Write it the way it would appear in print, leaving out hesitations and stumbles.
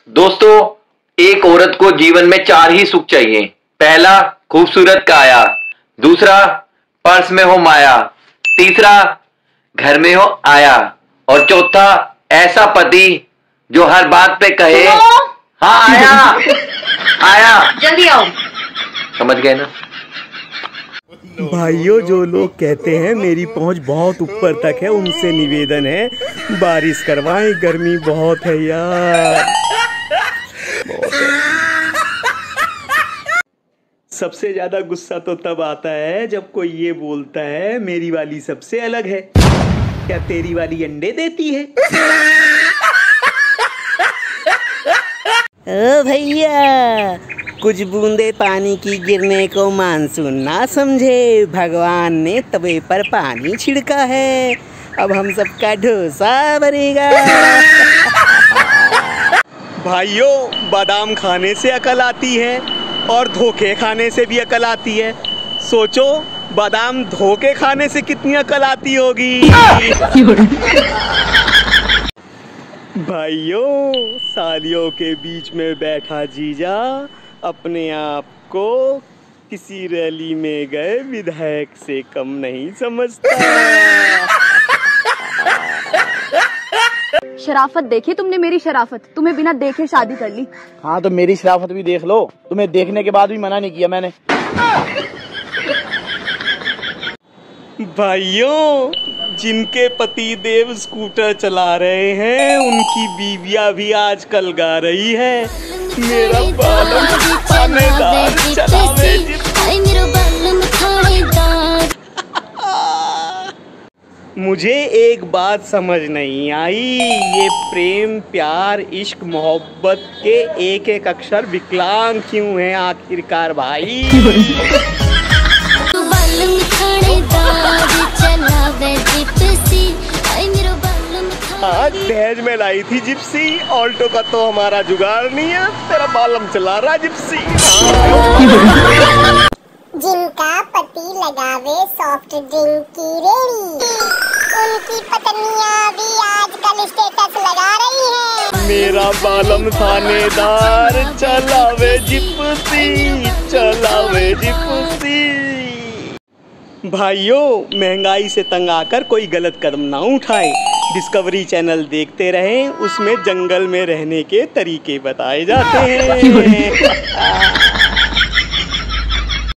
दोस्तों, एक औरत को जीवन में 4 ही सुख चाहिए। पहला, खूबसूरत काया। दूसरा, पर्स में हो माया। तीसरा, घर में हो आया। और चौथा, ऐसा पति जो हर बात पे कहे हाँ आया आया, जल्दी आओ। समझ गए ना? भाइयों, जो लोग कहते हैं मेरी पहुंच बहुत ऊपर तक है, उनसे निवेदन है बारिश करवाएं, गर्मी बहुत है यार। सबसे ज्यादा गुस्सा तो तब आता है जब कोई ये बोलता है मेरी वाली सबसे अलग है। क्या तेरी वाली अंडे देती है? ओ भैया, कुछ बूंदे पानी की गिरने को मानसून ना समझे, भगवान ने तवे पर पानी छिड़का है, अब हम सबका डोसा बनेगा। भाइयों, बादाम खाने से अकल आती है और धोखे खाने से भी अकल आती है। सोचो, बादाम धोखे खाने से कितनी अकल आती होगी। भाइयों, सालियों के बीच में बैठा जीजा अपने आप को किसी रैली में गए विधायक से कम नहीं समझता। शराफत देखी तुमने मेरी शराफत, तुम्हें बिना देखे शादी कर ली। हाँ तो मेरी शराफत भी देख लो, तुम्हें देखने के बाद भी मना नहीं किया मैंने। भाइयों, जिनके पति देव स्कूटर चला रहे हैं उनकी बीवियां भी आजकल गा रही है मेरा बालम थानेदार चलावे मुझे एक बात समझ नहीं आई, ये प्रेम प्यार इश्क मोहब्बत के एक एक अक्षर विकलांग क्यों हैं आखिरकार भाई। आज दहेज में लाई थी जिप्सी, ऑल्टो का तो हमारा जुगाड़ नहीं है, तेरा बालम चला रहा जिप्सी। जिनका पति लगावे सॉफ्ट ड्रिंक की रेड़ी, उनकी पत्नियां भी आजकल स्टेटस लगा रही हैं। मेरा बालम थानेदार चलावे जिप्सी, चलावे जिप्सी। भाइयों, महंगाई से तंग आकर कोई गलत कदम ना उठाएं। डिस्कवरी चैनल देखते रहें, उसमें जंगल में रहने के तरीके बताए जाते हैं।